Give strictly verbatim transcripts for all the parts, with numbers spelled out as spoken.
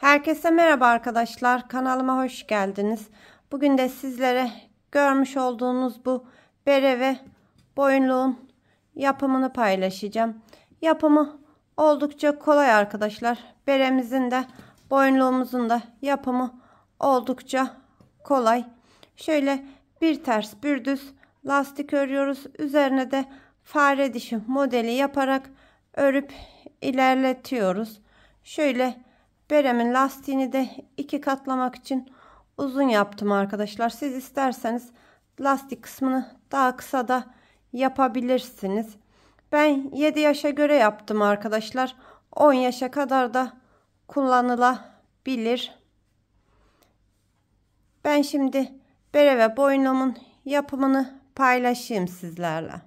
Herkese merhaba arkadaşlar. Kanalıma hoş geldiniz. Bugün de sizlere görmüş olduğunuz bu bere ve boyunluğun yapımını paylaşacağım. Yapımı oldukça kolay arkadaşlar. Beremizin de boyunluğumuzun da yapımı oldukça kolay. Şöyle bir ters bir düz lastik örüyoruz. Üzerine de fare dişi modeli yaparak örüp ilerletiyoruz. Şöyle beremin lastiğini de iki katlamak için uzun yaptım arkadaşlar. Siz isterseniz lastik kısmını daha kısa da yapabilirsiniz. Ben yedi yaşa göre yaptım arkadaşlar. on yaşa kadar da kullanılabilir. Ben şimdi bere ve boynumun yapımını paylaşayım sizlerle.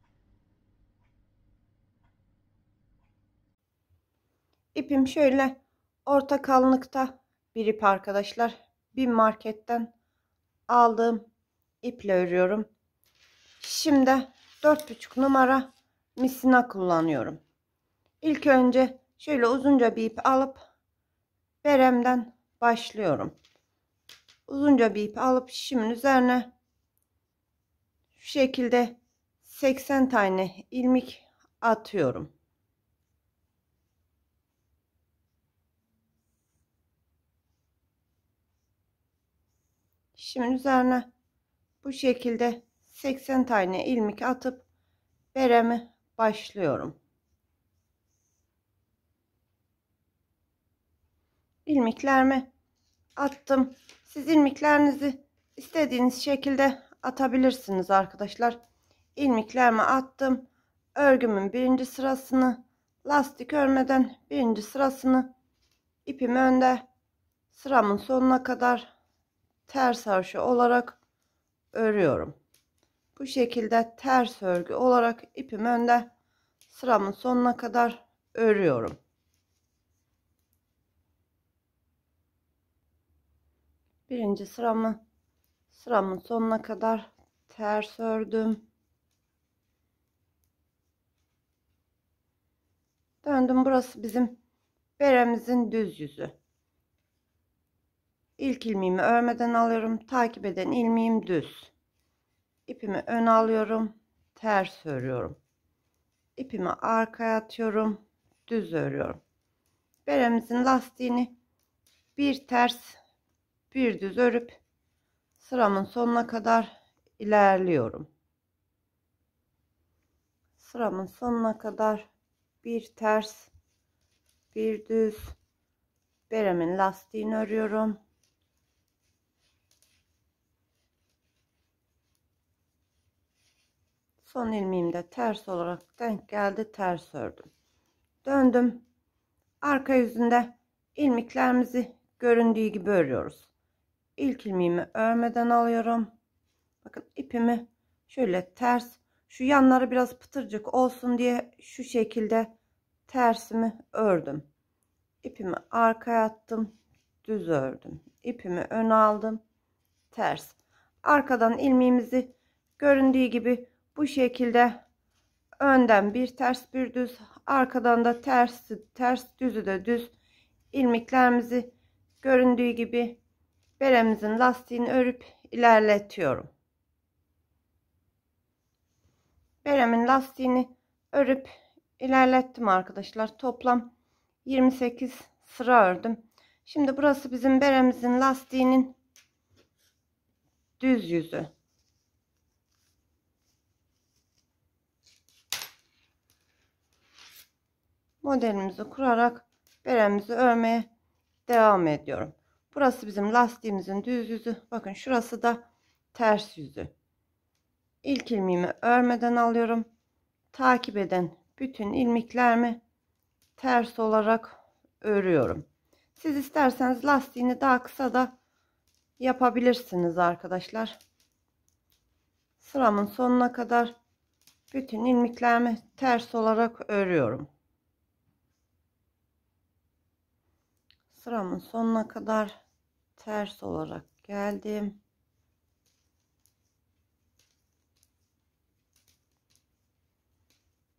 İpim şöyle orta kalınlıkta bir ip arkadaşlar. Bir marketten aldığım iple örüyorum. Şimdi dört buçuk numara misina kullanıyorum. İlk önce şöyle uzunca bir ip alıp beremden başlıyorum. Uzunca bir ip alıp şişimin üzerine şu şekilde seksen tane ilmek atıyorum. Şişimin üzerine bu şekilde seksen tane ilmek atıp beremi başlıyorum. İlmeklerimi attım. Siz ilmeklerinizi istediğiniz şekilde atabilirsiniz arkadaşlar. İlmeklerimi attım. Örgümün birinci sırasını lastik örmeden birinci sırasını ipim önde, sıramın sonuna kadar ters haroşa olarak örüyorum. Bu şekilde ters örgü olarak ipim önde, sıramın sonuna kadar örüyorum. Birinci sıramı sıramın sonuna kadar ters ördüm. Döndüm. Burası bizim beremizin düz yüzü. İlk ilmeğimi örmeden alıyorum. Takip eden ilmeğim düz. İpimi öne alıyorum. Ters örüyorum. İpimi arkaya atıyorum. Düz örüyorum. Beremizin lastiğini bir ters bir düz örüp sıramın sonuna kadar ilerliyorum. Sıramın sonuna kadar bir ters bir düz beremin lastiğini örüyorum. Son ilmeğim de ters olarak denk geldi, ters ördüm. Döndüm. Arka yüzünde ilmeklerimizi göründüğü gibi örüyoruz. İlk ilmeğimi örmeden alıyorum. Bakın ipimi şöyle ters, şu yanları biraz pıtırcık olsun diye şu şekilde tersimi ördüm. İpimi arkaya attım, düz ördüm. İpimi öne aldım, ters. Arkadan ilmeğimizi göründüğü gibi bu şekilde önden bir ters bir düz, arkadan da ters ters düzü de düz ilmeklerimizi göründüğü gibi beremizin lastiğini örüp ilerletiyorum. Beremin lastiğini örüp ilerlettim arkadaşlar. Toplam yirmi sekiz sıra ördüm. Şimdi burası bizim beremizin lastiğinin düz yüzü. Modelimizi kurarak beremizi örmeye devam ediyorum. Burası bizim lastiğimizin düz yüzü. Bakın şurası da ters yüzü. İlk ilmeğimi örmeden alıyorum. Takip eden bütün ilmeklerimi ters olarak örüyorum. Siz isterseniz lastiğini daha kısa da yapabilirsiniz arkadaşlar. Sıramın sonuna kadar bütün ilmeklerimi ters olarak örüyorum. Sıramın sonuna kadar ters olarak geldim.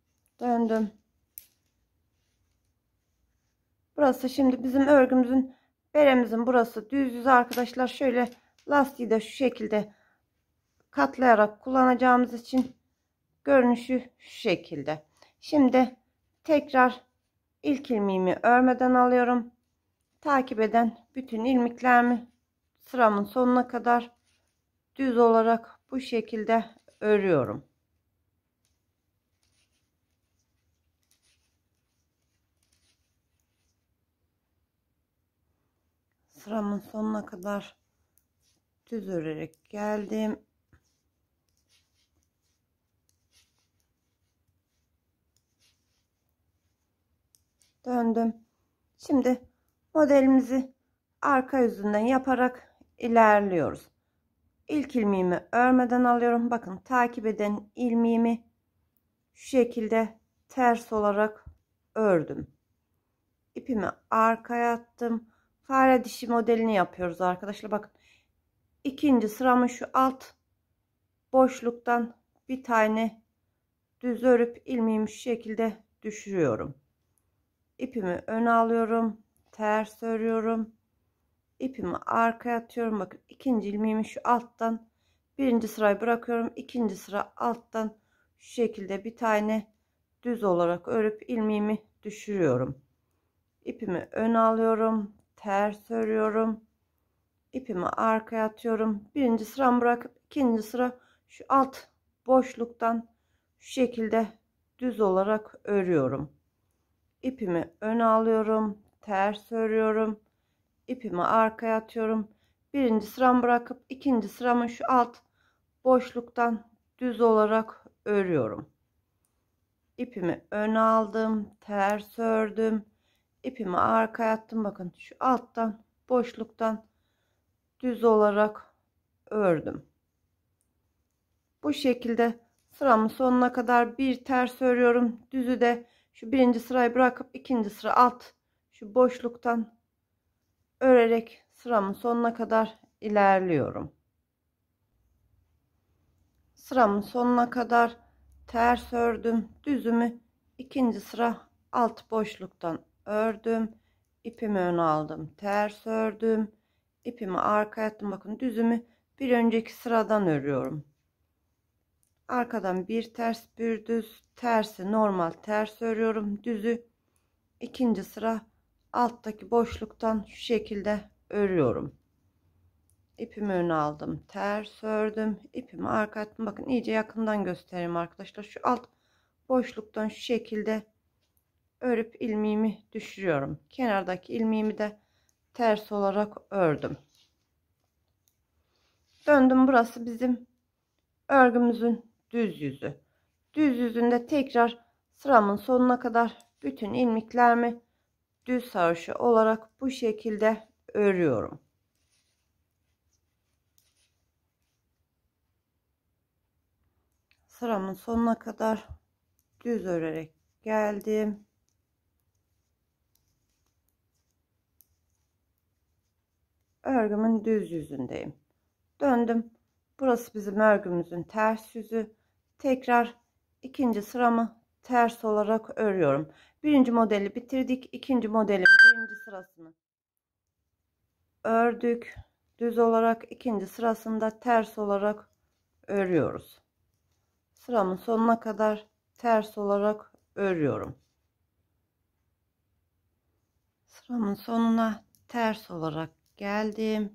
Döndüm. Burası şimdi bizim örgümüzün Beremizin burası düz yüz arkadaşlar. Şöyle lastiği de şu şekilde katlayarak kullanacağımız için görünüşü şu şekilde. Şimdi tekrar ilk ilmeğimi örmeden alıyorum. Takip eden bütün ilmeklerimi sıramın sonuna kadar düz olarak bu şekilde örüyorum. Sıramın sonuna kadar düz örerek geldim. Döndüm. Şimdi modelimizi arka yüzünden yaparak ilerliyoruz. İlk ilmeğimi örmeden alıyorum. Bakın takip eden ilmeğimi şu şekilde ters olarak ördüm. İpimi arkaya attım. Fare dişi modelini yapıyoruz arkadaşlar. Bakın ikinci sıramın şu alt boşluktan bir tane düz örüp ilmeğimi şu şekilde düşürüyorum. İpimi öne alıyorum. Ters örüyorum. İpimi arkaya atıyorum. Bakın ikinci ilmeğimi şu alttan birinci sırayı bırakıyorum. İkinci sıra alttan şu şekilde bir tane düz olarak örüp ilmeğimi düşürüyorum. İpimi öne alıyorum. Ters örüyorum. İpimi arkaya atıyorum. Birinci sıramı bırakıp ikinci sıra şu alt boşluktan şu şekilde düz olarak örüyorum. İpimi öne alıyorum. Ters örüyorum. İpimi arkaya atıyorum. Birinci sıramı bırakıp ikinci sıramın şu alt boşluktan düz olarak örüyorum. İpimi öne aldım. Ters ördüm. İpimi arkaya attım. Bakın şu alttan boşluktan düz olarak ördüm. Bu şekilde sıramın sonuna kadar bir ters örüyorum. Düzü de şu birinci sırayı bırakıp ikinci sıra alt şu boşluktan örerek sıramın sonuna kadar ilerliyorum. Sıramın sonuna kadar ters ördüm. Düzümü ikinci sıra alt boşluktan ördüm. İpimi öne aldım. Ters ördüm. İpimi arkaya attım. Bakın düzümü bir önceki sıradan örüyorum. Arkadan bir ters bir düz, tersi normal ters örüyorum. Düzü ikinci sıra alttaki boşluktan şu şekilde örüyorum. İpimi öne aldım. Ters ördüm. İpimi arkaya attım. Bakın iyice yakından göstereyim arkadaşlar. Şu alt boşluktan şu şekilde örüp ilmeğimi düşürüyorum. Kenardaki ilmeğimi de ters olarak ördüm. Döndüm. Burası bizim örgümüzün düz yüzü. Düz yüzünde tekrar sıramın sonuna kadar bütün ilmeklerimi düz haroşa olarak bu şekilde örüyorum. Sıramın sonuna kadar düz örerek geldim. Örgümün düz yüzündeyim. Döndüm. Burası bizim örgümüzün ters yüzü. Tekrar ikinci sıramı ters olarak örüyorum. Birinci modeli bitirdik. İkinci modelin birinci sırasını ördük. Düz olarak ikinci sırasında ters olarak örüyoruz. Sıramın sonuna kadar ters olarak örüyorum. Sıramın sonuna ters olarak geldim.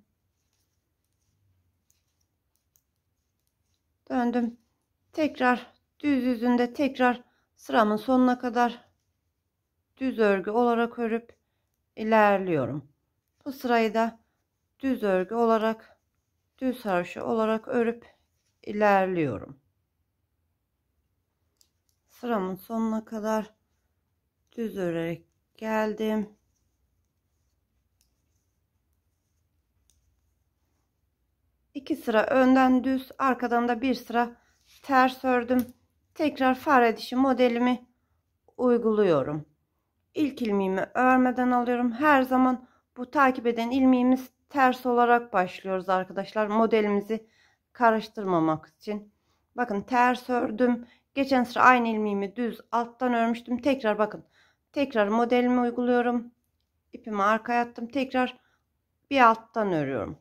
Döndüm. Tekrar düz yüzünde tekrar sıramın sonuna kadar düz örgü olarak örüp ilerliyorum. Bu sırayı da düz örgü olarak düz haroşa olarak örüp ilerliyorum. Sıramın sonuna kadar düz örerek geldim. İki sıra önden düz, arkadan da bir sıra ters ördüm. Tekrar fare dişi modelimi uyguluyorum. İlk ilmeğimi örmeden alıyorum. Her zaman bu takip eden ilmeğimiz ters olarak başlıyoruz arkadaşlar. Modelimizi karıştırmamak için. Bakın ters ördüm. Geçen sıra aynı ilmeğimi düz alttan örmüştüm. Tekrar bakın. Tekrar modelimi uyguluyorum. İpimi arkaya attım. Tekrar bir alttan örüyorum.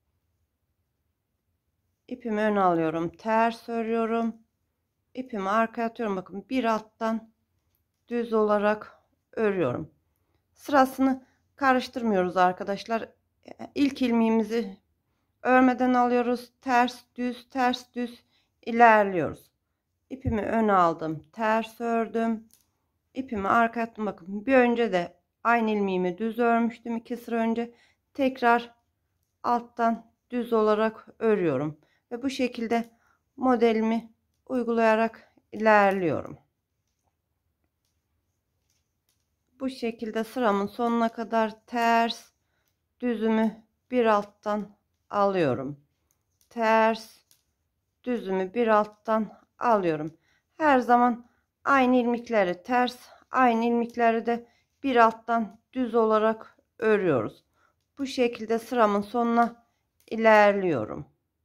İpimi öne alıyorum, ters örüyorum. İpimi arkaya atıyorum. Bakın bir alttan düz olarak örüyorum. Sırasını karıştırmıyoruz arkadaşlar. İlk ilmeğimizi örmeden alıyoruz. Ters düz ters düz ilerliyoruz. İpimi öne aldım, ters ördüm. İpimi arkaya attım. Bakın bir önce de aynı ilmeğimi düz örmüştüm iki sıra önce. Tekrar alttan düz olarak örüyorum ve bu şekilde modelimi uygulayarak ilerliyorum. Bu şekilde sıramın sonuna kadar ters düzümü bir alttan alıyorum. Ters düzümü bir alttan alıyorum. Her zaman aynı ilmekleri ters, aynı ilmekleri de bir alttan düz olarak örüyoruz. Bu şekilde sıramın sonuna ilerliyorum.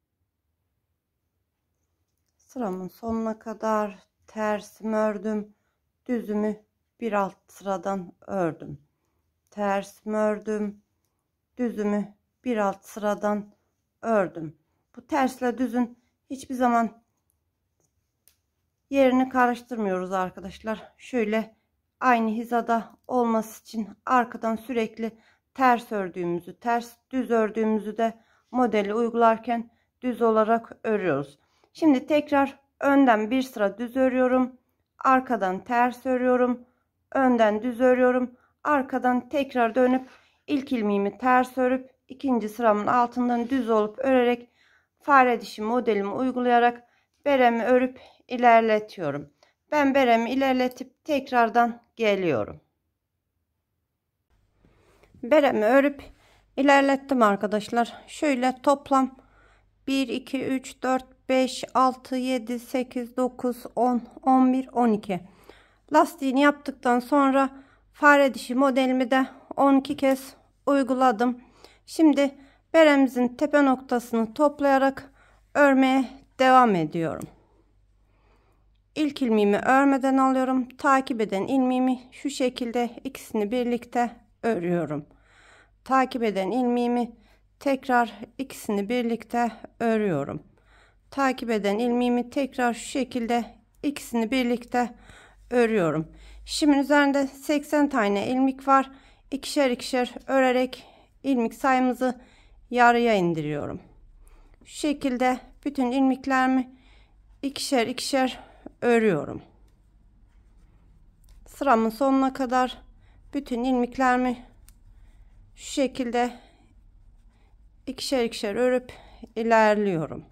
Sıramın sonuna kadar tersimi ördüm. Düzümü bir alt sıradan ördüm. Tersimi ördüm. Düzümü bir alt sıradan ördüm. Bu tersle düzün hiçbir zaman yerini karıştırmıyoruz arkadaşlar. Şöyle aynı hizada olması için arkadan sürekli ters ördüğümüzü, ters düz ördüğümüzü de modeli uygularken düz olarak örüyoruz. Şimdi tekrar önden bir sıra düz örüyorum. Arkadan ters örüyorum. Önden düz örüyorum. Arkadan tekrar dönüp ilk ilmeğimi ters örüp ikinci sıramın altından düz olup örerek fare dişi modelimi uygulayarak beremi örüp ilerletiyorum. Ben beremi ilerletip tekrardan geliyorum. Beremi örüp ilerlettim arkadaşlar. Şöyle toplam bir iki üç dört beş altı yedi sekiz dokuz on on bir on iki lastiğini yaptıktan sonra fare dişi modelimi de on iki kez uyguladım. Şimdi beremizin tepe noktasını toplayarak örmeye devam ediyorum. İlk ilmeğimi örmeden alıyorum. Takip eden ilmeğimi şu şekilde ikisini birlikte örüyorum. Takip eden ilmeğimi tekrar ikisini birlikte örüyorum. Takip eden ilmeğimi tekrar şu şekilde ikisini birlikte örüyorum. Şimdi üzerinde seksen tane ilmek var. İkişer ikişer örerek ilmek sayımızı yarıya indiriyorum. Şu şekilde bütün ilmeklerimi ikişer ikişer örüyorum. Sıramın sonuna kadar bütün ilmeklerimi şu şekilde ikişer ikişer örüp ilerliyorum.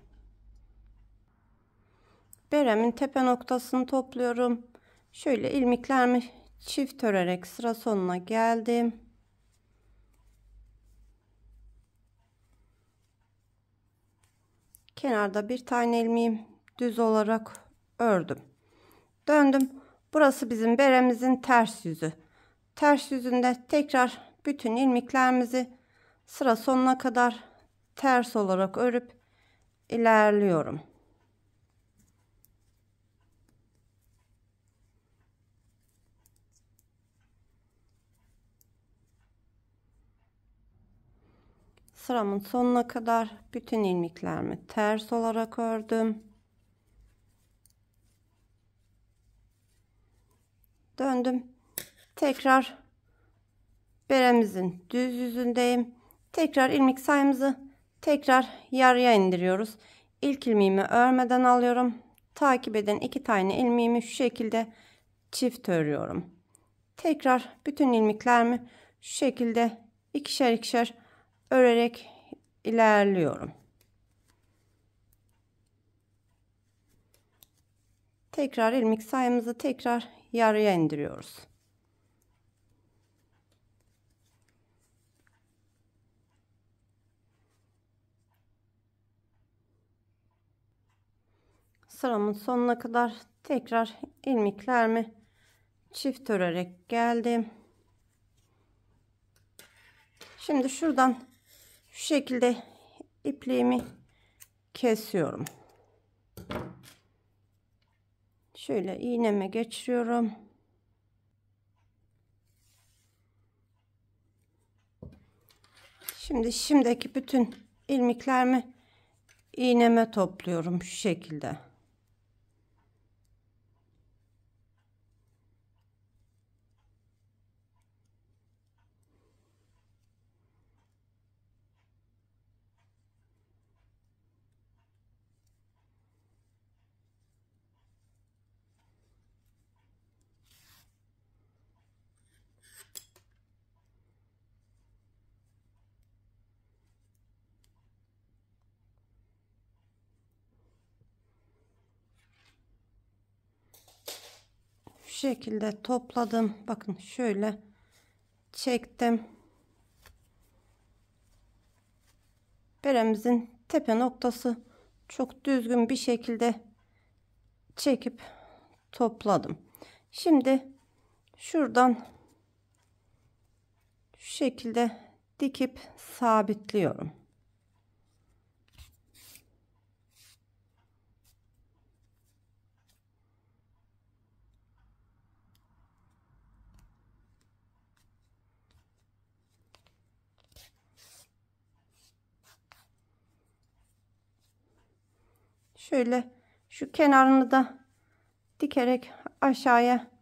Beremin tepe noktasını topluyorum. Şöyle ilmeklerimi çift örerek sıra sonuna geldim. Kenarda bir tane ilmeğim düz olarak ördüm. Döndüm. Burası bizim beremizin ters yüzü. Ters yüzünde tekrar bütün ilmeklerimizi sıra sonuna kadar ters olarak örüp ilerliyorum. Sıramın sonuna kadar bütün ilmeklerimi ters olarak ördüm. Döndüm. Tekrar beremizin düz yüzündeyim. Tekrar ilmek sayımızı tekrar yarıya indiriyoruz. İlk ilmeğimi örmeden alıyorum. Takip eden iki tane ilmeğimi şu şekilde çift örüyorum. Tekrar bütün ilmeklerimi şu şekilde ikişer ikişer örerek ilerliyorum. Tekrar ilmek sayımızı tekrar yarıya indiriyoruz. Sıramın sonuna kadar tekrar ilmeklerimi çift örerek geldim. Şimdi şuradan şu şekilde ipliğimi kesiyorum. Şöyle iğneme geçiriyorum. Şimdi şimdiki bütün ilmeklerimi iğneme topluyorum şu şekilde. Şu şekilde topladım. Bakın şöyle çektim. Beremizin tepe noktası çok düzgün bir şekilde çekip topladım. Şimdi şuradan şu şekilde dikip sabitliyorum. Şöyle şu kenarını da dikerek aşağıya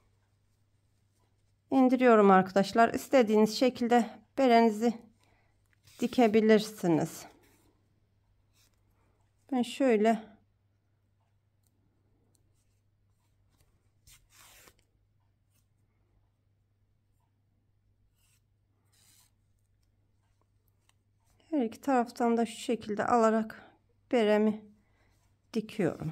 indiriyorum arkadaşlar. İstediğiniz şekilde berenizi dikebilirsiniz. Ben şöyle her iki taraftan da şu şekilde alarak beremi dikiyorum.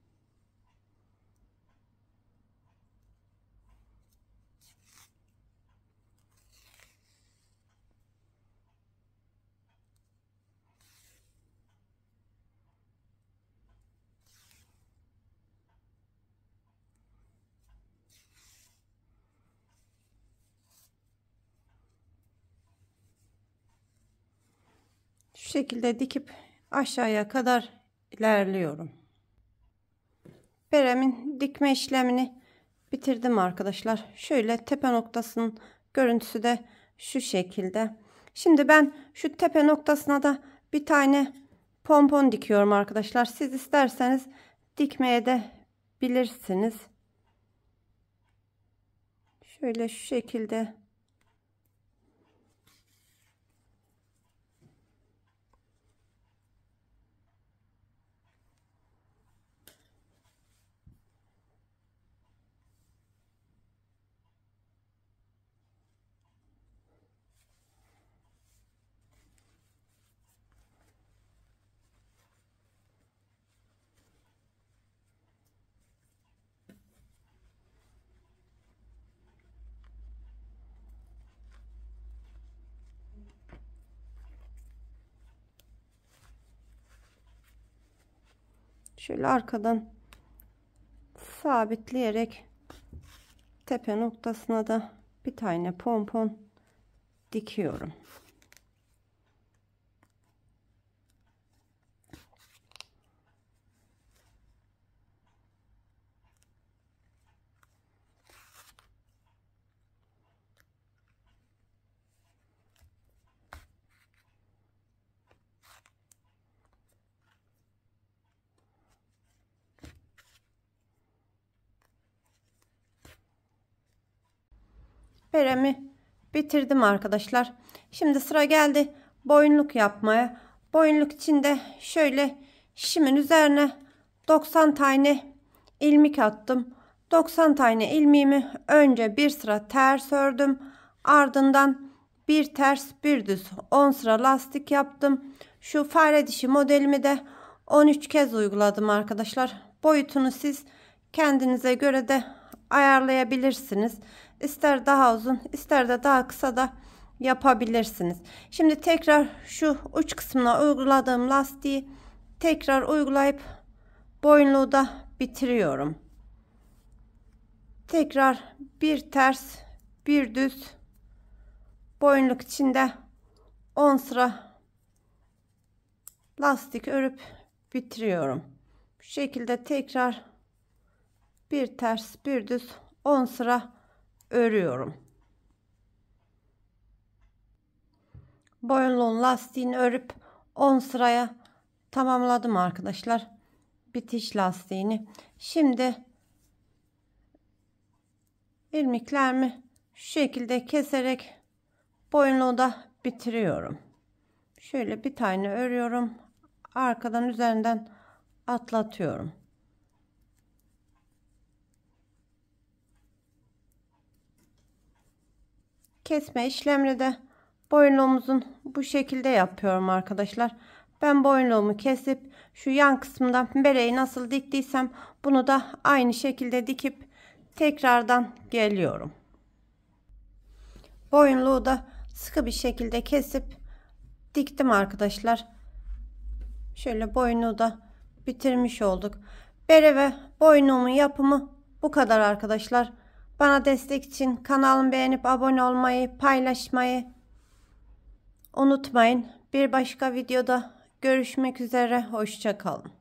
Şu şekilde dikip aşağıya kadar ilerliyorum. Beremin dikme işlemini bitirdim arkadaşlar. Şöyle tepe noktasının görüntüsü de şu şekilde. Şimdi ben şu tepe noktasına da bir tane pompon dikiyorum arkadaşlar. Siz isterseniz dikmeye de bilirsiniz. Şöyle şu şekilde. Şöyle arkadan sabitleyerek tepe noktasına da bir tane pompon dikiyorum. Beremi bitirdim arkadaşlar. Şimdi sıra geldi boyunluk yapmaya. Boyunluk için de şöyle şimin üzerine doksan tane ilmek attım. doksan tane ilmeğimi önce bir sıra ters ördüm. Ardından bir ters bir düz on sıra lastik yaptım. Şu fare dişi modelimi de on üç kez uyguladım arkadaşlar. Boyutunu siz kendinize göre de ayarlayabilirsiniz. İster daha uzun, ister de daha kısa da yapabilirsiniz. Şimdi tekrar şu uç kısmına uyguladığım lastiği tekrar uygulayıp boyunluğu da bitiriyorum. Tekrar bir ters, bir düz boyunluk içinde on sıra lastik örüp bitiriyorum. Bu şekilde tekrar bir ters, bir düz on sıra örüyorum. boyunluğun lastiğini örüp on sıraya tamamladım arkadaşlar. Bitiş lastiğini. Şimdi ilmeklerimi şu şekilde keserek boyunluğu da bitiriyorum. Şöyle bir tane örüyorum. Arkadan üzerinden atlatıyorum. Kesme işlemini de boyunluğumuzun bu şekilde yapıyorum arkadaşlar. Ben boyunluğumu kesip şu yan kısmından bereyi nasıl diktiysem bunu da aynı şekilde dikip tekrardan geliyorum. Boyunluğu da sıkı bir şekilde kesip diktim arkadaşlar. Şöyle boyunluğu da bitirmiş olduk. Bere ve boyunluğumun yapımı bu kadar arkadaşlar. Bana destek için kanalımı beğenip abone olmayı, paylaşmayı unutmayın. Bir başka videoda görüşmek üzere. Hoşça kalın.